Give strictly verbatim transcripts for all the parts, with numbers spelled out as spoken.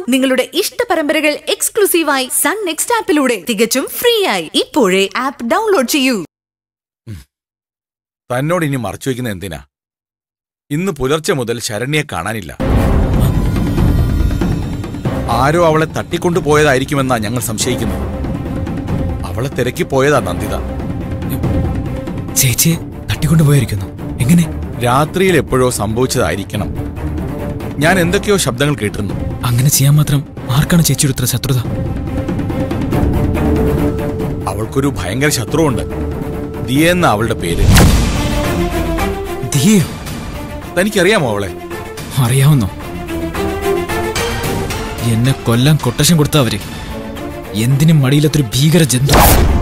നിങ്ങളുടെ ഇഷ്ട പരമ്പരകൾ എക്സ്ക്ലൂസീവായി സൺ നെക്സ്റ്റ് ആപ്പിലൂടെ തികച്ചും ഫ്രീ ആയി. ഇപ്പോഴേ ആപ്പ് ഡൗൺലോഡ് ചെയ്യൂ. തന്നോട് ഇനി മറച്ചു വയ്ക്കുന്ന എന്തിനാ? ഇന്ന് പുലർച്ചെ മുതൽ ശരണ്യെ കാണാനില്ല. ആരോ അവളെ തട്ടിക്കൊണ്ടുപോയതായിരിക്കുമെന്നാ ഞങ്ങൾ സംശയിക്കുന്നത്. അവളെ തിരക്കി പോയതാ നന്ദിത. ചേച്ചിയെ തട്ടിക്കൊണ്ടുപോയിരിക്കുന്നു. എങ്ങനെ? രാത്രിയിൽ എപ്പോഴോ സംഭവിച്ചതായിരിക്കണം. ഞാൻ എന്തൊക്കെയോ ശബ്ദങ്ങൾ കേട്ടിരുന്നു. അങ്ങനെ ചെയ്യാൻ മാത്രം ആർക്കാണ് ചേച്ചിയുടെ ഇത്ര ശത്രുത? അവൾക്കൊരു ഭയങ്കര ശത്രുവുണ്ട്. ദിയെന്ന അവളുടെ പേര്. ദിയയോ? തനിക്കറിയാമോ അവളെ? അറിയാവുന്നോ? എന്നെ കൊല്ലാൻ കൊട്ടേഷൻ കൊടുത്ത അവര്. എന്തിനും മടിയില്ലാത്തൊരു ഭീകര ജന്തു.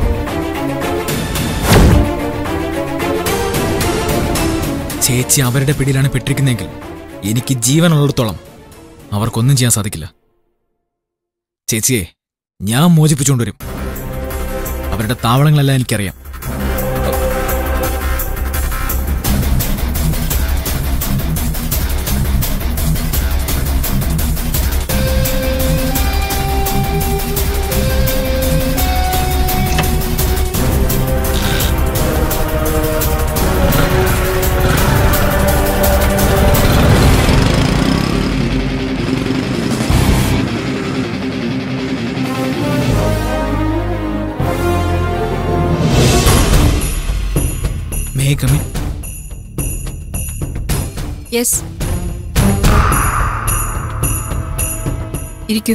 ചേച്ചി അവരുടെ പിടിയിലാണ് പെട്ടിരിക്കുന്നതെങ്കിൽ എനിക്ക് ജീവനുള്ളിടത്തോളം അവർക്കൊന്നും ചെയ്യാൻ സാധിക്കില്ല. ചേച്ചിയെ ഞാൻ മോചിപ്പിച്ചുകൊണ്ടുവരും. അവരുടെ താവളങ്ങളെല്ലാം എനിക്കറിയാം. Come in. Yes. ഇരിക്കൂ.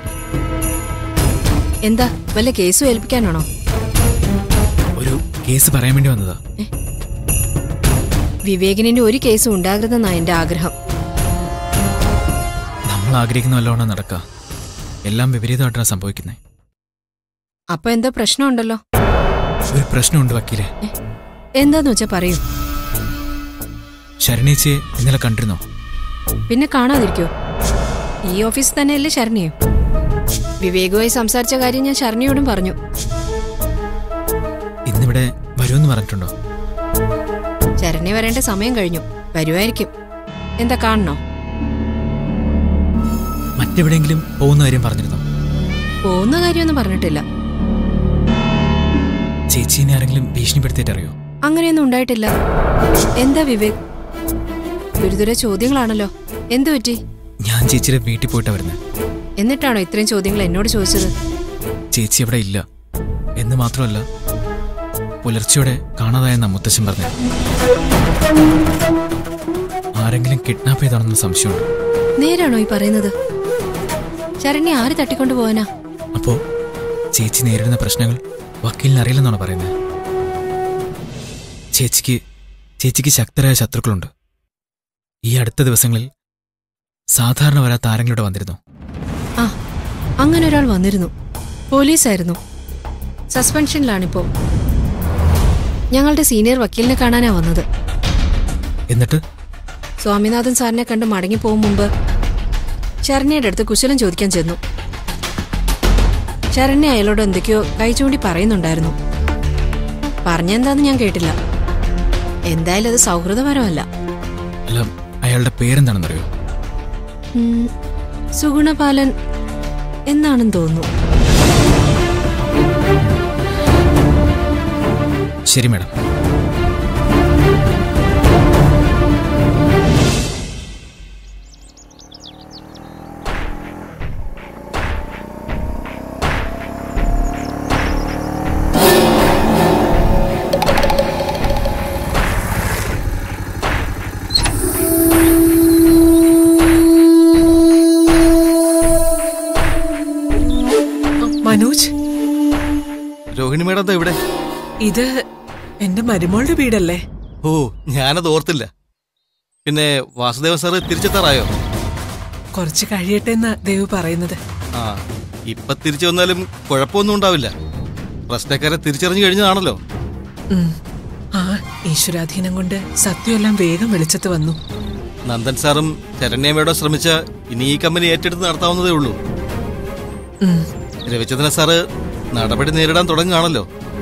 എന്താ വല്ല കേസും ഏൽപ്പിക്കാനാണോ? ഒരു കേസ് പറയാൻ വേണ്ടി വന്നതാ. വിവേകിനിന്റെ ഒരു കേസും ഉണ്ടാകരുതെന്നാ എന്റെ ആഗ്രഹം. നമ്മൾ ആഗ്രഹിക്കുന്ന വല്ലതുകൊണ്ട് നടക്കുക. എല്ലാം വിപരീതമായിട്ടാണ് സംഭവിക്കുന്നത്. അപ്പൊ എന്താ പ്രശ്നമുണ്ടല്ലോ? ഒരു പ്രശ്നമുണ്ട് വക്കീലെ. എന്താന്ന് വെച്ചാ പറയൂ. ശരണേച്ചിയെ ഇന്നലെ കണ്ടിരുന്നോ? പിന്നെ കാണാതിരിക്കോ? ഈ ഓഫീസിൽ തന്നെയല്ലേ ശരണ്യോ? വിവേകുമായി സംസാരിച്ച കാര്യം ഞാൻ ശരണ്യോടും പറഞ്ഞു. ഇന്നിവിടെ വരുമെന്ന് പറഞ്ഞിട്ടുണ്ടോ? ശരണ്യ വരേണ്ട സമയം കഴിഞ്ഞു. വരുമായിരിക്കും. എന്താ കാണണോ? മറ്റെവിടെയെങ്കിലും പോകുന്ന കാര്യം പറഞ്ഞിരുന്നോ? പോകുന്ന കാര്യമൊന്നും പറഞ്ഞിട്ടില്ല. ചേച്ചീനെ ആരെങ്കിലും ഭീഷണിപ്പെടുത്തിയിട്ടറിയോ? അങ്ങനെയൊന്നും ഉണ്ടായിട്ടില്ല. എന്താ വിവേക്? ഗുരുതര ചോദ്യങ്ങളാണല്ലോ. എന്തു പറ്റി? ഞാൻ ചേച്ചിയുടെ വീട്ടിൽ പോയിട്ടാ വരുന്നത്. എന്നിട്ടാണോ ഇത്രയും ചോദ്യങ്ങൾ എന്നോട് ചോദിച്ചത്? ചേച്ചി അവിടെ ഇല്ല എന്ന് മാത്രമല്ല, പുലർച്ചയോടെ കാണാതായെന്ന മുത്തശ്ശൻ പറഞ്ഞു. ആരെങ്കിലും കിഡ്നാപ്പ് ചെയ്താണെന്ന് സംശയമുണ്ട്. നേരാണോ ഈ പറയുന്നത്? ശരണ്യ ആര് തട്ടിക്കൊണ്ടു പോവാനാ? അപ്പോ ചേച്ചി നേരിടുന്ന പ്രശ്നങ്ങൾ വക്കീലിന് അറിയില്ലെന്നാണ് പറയുന്നത്. ചേച്ചിക്ക് ചേച്ചിക്ക് ശക്തരായ ശത്രുക്കളുണ്ട്. ഈ അടുത്ത ദിവസങ്ങളിൽ സാധാരണ വരാത്ത ആരെങ്കിലും വന്നിരുന്നു. ആ, അങ്ങനെ ഒരാൾ വന്നിരുന്നു. പോലീസായിരുന്നു. സസ്പെൻഷനിലാണിപ്പോ. ഞങ്ങളുടെ സീനിയർ വക്കീലിനെ കാണാനാ വന്നത്. എന്നിട്ട് സ്വാമിനാഥൻ സാറിനെ കണ്ട് മടങ്ങി പോകും മുമ്പ് ശരണ്യയുടെ അടുത്ത് കുശലം ചോദിക്കാൻ ചെന്നു. ശരണ്യ അയാളോട് എന്തൊക്കെയോ കൈ ചൂണ്ടി പറയുന്നുണ്ടായിരുന്നു. പറഞ്ഞെന്താന്ന് ഞാൻ കേട്ടില്ല. എന്തായാലും അത് സൗഹൃദപരമല്ല. അല്ല, അയാളുടെ പേരെന്താണെന്നറിയോ? സുഗുണപാലൻ എന്നാണെന്ന് തോന്നുന്നു. ശരി മാഡം. മനോജ്, രോഹിണി മേഡം ഇവിടെ? ഇത് എന്റെ മരുമോളുടെ വീടല്ലേ? ഓ, ഞാനത് ഓർത്തില്ല. പിന്നെ വാസുദേവൻ സാറ് തിരിച്ചെത്താറായോ? കുറച്ച് കഴിയട്ടെ എന്നാ ദേവ് പറയുന്നത്. ആ, ഇപ്പൊ തിരിച്ചു വന്നാലും കുഴപ്പമൊന്നും ഉണ്ടാവില്ല. പ്രശ്നക്കാരെ തിരിച്ചറിഞ്ഞു കഴിഞ്ഞതാണല്ലോ. ആ, ഈശ്വരാധീനം കൊണ്ട് സത്യമെല്ലാം വേഗം വെളിച്ചത്ത് വന്നു. നന്ദൻ സാറും ശരണ്യമേടോ ശ്രമിച്ച ഇനി ഈ കമ്പനി ഏറ്റെടുത്ത് നടത്താവുന്നതേ ഉള്ളൂ. രവിചന്ദ്രൻ സാറ് നടപടി നേരിടാൻ തുടങ്ങുകയാണല്ലോ.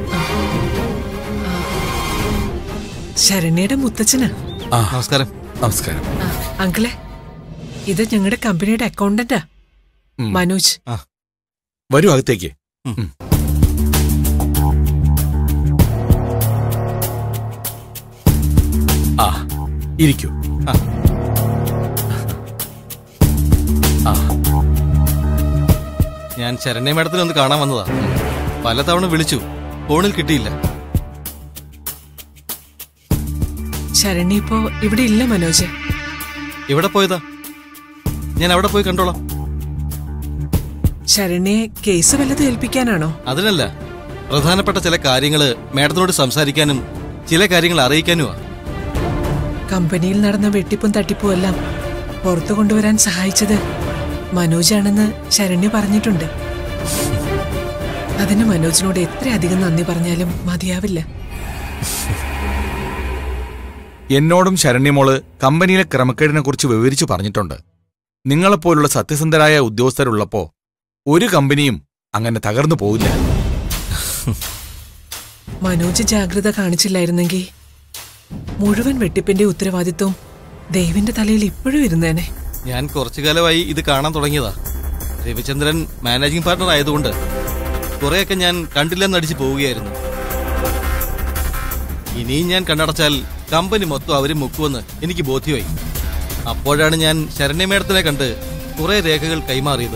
ശരണ്യയുടെ മുത്തച്ഛനാ. നമസ്കാരം. നമസ്കാരം അങ്കിളെ, ഇത് ഞങ്ങളുടെ കമ്പനിയുടെ അക്കൗണ്ടന്റാ. ഉം. മനോജ് വരൂ അകത്തേക്ക്. ഉം. ഉം. ആ ഇരിക്കൂ. ആ. ആ ഞാൻ ശരണ്യ മേഡത്തിനെ ഒന്ന് കാണാൻ വന്നതാ. പലതവണ വിളിച്ചു, ഫോണിൽ കിട്ടിയില്ല. ശരണി ഇപ്പോ ഇവിടെ ഇല്ല മനോജ്. എവിടെ പോയതാ? ഞാൻ അവിടെ പോയി കണ്ടോളാം. ശരണ്യെ കേസ് വല്ലതും ഏൽപ്പിക്കാനാണോ? അതിനല്ല, പ്രധാനപ്പെട്ട ചില കാര്യങ്ങള് മേഡത്തിനോട് സംസാരിക്കാനും ചില കാര്യങ്ങൾ അറിയിക്കാനുമാ. കമ്പനിയിൽ നടന്ന വെട്ടിപ്പും തട്ടിപ്പും എല്ലാം പുറത്തു കൊണ്ടുവരാൻ സഹായിച്ചത് മനോജാണെന്ന് ശരണ്യ പറഞ്ഞിട്ടുണ്ട്. അതിന് മനോജിനോട് എത്രയധികം നന്ദി പറഞ്ഞാലും മതിയാവില്ല. എന്നോടും ശരണ്യമോള് കമ്പനിയിലെ ക്രമക്കേടിനെ കുറിച്ച് വിവരിച്ചു പറഞ്ഞിട്ടുണ്ട്. നിങ്ങളെപ്പോലുള്ള സത്യസന്ധരായ ഉദ്യോഗസ്ഥരുള്ളപ്പോ ഒരു കമ്പനിയും അങ്ങനെ തകർന്നു പോവില്ല. മനോജ് ജാഗ്രത കാണിച്ചില്ലായിരുന്നെങ്കിൽ മുഴുവൻ വെട്ടിപ്പിന്റെ ഉത്തരവാദിത്വം ദൈവന്റെ തലയിൽ ഇപ്പോഴും ഇരുന്നേനെ. ഞാൻ കുറച്ചു കാലമായി ഇത് കാണാൻ തുടങ്ങിയതാ. രവിചന്ദ്രൻ മാനേജിംഗ് പാർട്ണർ ആയതുകൊണ്ട് കുറെയൊക്കെ ഞാൻ കണ്ടില്ലെന്നടിച്ച് പോവുകയായിരുന്നു. ഇനിയും ഞാൻ കണ്ണടച്ചാൽ കമ്പനി മൊത്തം അവര് മുക്കുമെന്ന് എനിക്ക് ബോധ്യമായി. അപ്പോഴാണ് ഞാൻ ശരണ്യ മേഡത്തിനെ കണ്ട് കുറെ രേഖകൾ കൈമാറിയത്.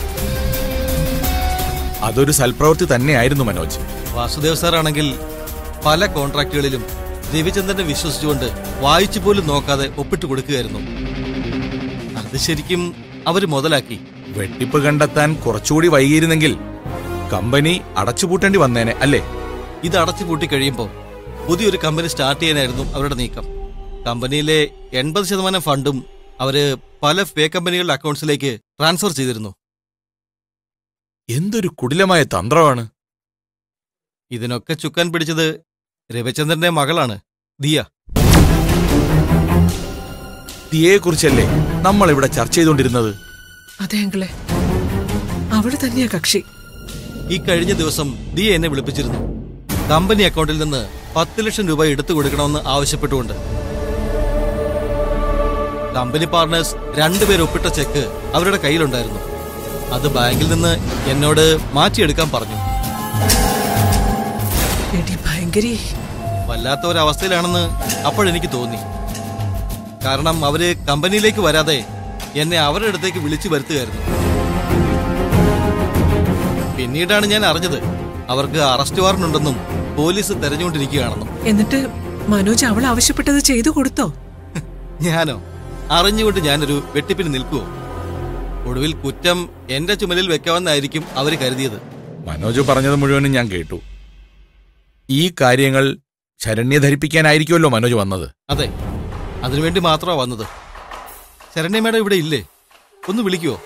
അതൊരു സൽപ്രവൃത്തി തന്നെയായിരുന്നു മനോജ്. വാസുദേവ് സാറാണെങ്കിൽ പല കോൺട്രാക്റ്റുകളിലും രവിചന്ദ്രനെ വിശ്വസിച്ചുകൊണ്ട് വായിച്ചു പോലും നോക്കാതെ ഒപ്പിട്ട് കൊടുക്കുകയായിരുന്നു. അത് ശരിക്കും അവര് മുതലാക്കി. വെട്ടിപ്പ് കണ്ടെത്താൻ കുറച്ചുകൂടി വൈകിയിരുന്നെങ്കിൽ കമ്പനി അടച്ചുപൂട്ടേണ്ടി വന്നേനെ അല്ലേ? ഇത് അടച്ചുപൂട്ടി കഴിയുമ്പോൾ പുതിയൊരു കമ്പനി സ്റ്റാർട്ട് ചെയ്യാനായിരുന്നു അവരുടെ നീക്കം. കമ്പനിയിലെ എൺപത് ശതമാനം ഫണ്ടും അവര് പല ഫേക്ക് കമ്പനികളുടെ അക്കൗണ്ട്സിലേക്ക് ട്രാൻസ്ഫർ ചെയ്തിരുന്നു. എന്തൊരു കുടിലമായ തന്ത്രമാണ്! ഇതിനൊക്കെ ചുക്കാൻ പിടിച്ചത് രവിചന്ദ്രന്റെ മകളാണ്, ദിയ. ദിയയെക്കുറിച്ചല്ലേ നമ്മൾ ഇവിടെ ചർച്ച ചെയ്തുകൊണ്ടിരുന്നത്? അതെ അങ്കിളെ, അവള് തന്നെയാ കക്ഷി. ഈ കഴിഞ്ഞ ദിവസം ദിയ എന്നെ വിളിപ്പിച്ചിരുന്നു. കമ്പനി അക്കൗണ്ടിൽ നിന്ന് പത്ത് ലക്ഷം രൂപ എടുത്തു കൊടുക്കണമെന്ന് ആവശ്യപ്പെട്ടുകൊണ്ട്. കമ്പനി പാർട്ണേഴ്സ് രണ്ടുപേർ ഒപ്പിട്ട ചെക്ക് അവരുടെ കയ്യിലുണ്ടായിരുന്നു. അത് ബാങ്കിൽ നിന്ന് എന്നോട് മാറ്റിയെടുക്കാൻ പറഞ്ഞു. വല്ലാത്ത ഒരവസ്ഥയിലാണെന്ന് അപ്പോഴെനിക്ക് തോന്നി. കാരണം അവര് കമ്പനിയിലേക്ക് വരാതെ എന്നെ അവരുടെ അടുത്തേക്ക് വിളിച്ചു വരുത്തുകയായിരുന്നു. പിന്നീടാണ് ഞാൻ അറിഞ്ഞത് അവർക്ക് അറസ്റ്റ് വാറന്റ് ഉണ്ടെന്നും പോലീസ് തെരഞ്ഞുകൊണ്ടിരിക്കുകയാണെന്നും. എന്നിട്ട് മനോജ് അവൾ ആവശ്യപ്പെട്ടത് ചെയ്തു കൊടുത്തോ? ഞാനോ? അറിഞ്ഞുകൊണ്ട് ഞാനൊരു വെട്ടിപ്പിന് നിൽക്കുവോ? ഒടുവിൽ കുറ്റം എന്റെ ചുമലിൽ വെക്കാമെന്നായിരിക്കും അവര് കരുതിയത്. മനോജ് പറഞ്ഞത് മുഴുവനും ഞാൻ കേട്ടു. ഈ കാര്യങ്ങൾ ശരണ്യെ ധരിപ്പിക്കാനായിരിക്കുമല്ലോ മനോജ് വന്നത്. അതെ, അതിനുവേണ്ടി മാത്രമാ വന്നത്. ശരണ്യ മേഡം ഇവിടെ ഇല്ലേ? ഒന്ന് വിളിക്കുവോ?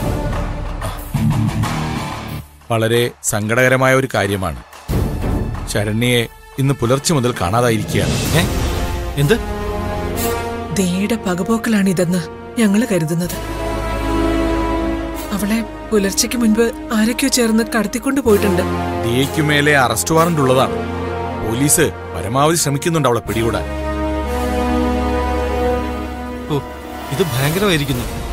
വളരെ സങ്കടകരമായ ഒരു കാര്യമാണ്. ശരണ്യെ ഇന്ന് പുലർച്ചെ മുതൽ കാണാതായിരിക്കുകയാണ്. ഏ എന്ത്? ദിയയുടെ പകപോക്കലാണിതെന്ന് ഞങ്ങള് കരുതുന്നത്. അവളെ പുലർച്ചയ്ക്ക് മുൻപ് ആരൊക്കെയോ ചേർന്ന് കടത്തിക്കൊണ്ടു പോയിട്ടുണ്ട്. ദിയയ്ക്കു മേലെ അറസ്റ്റ് വാറന്റ് ഉള്ളതാണ്. പോലീസ് പരമാവധി ശ്രമിക്കുന്നുണ്ട് അവളെ പിടികൂടാൻ. ഓ, ഇത് ഭയങ്കരമായിരിക്കുന്നു.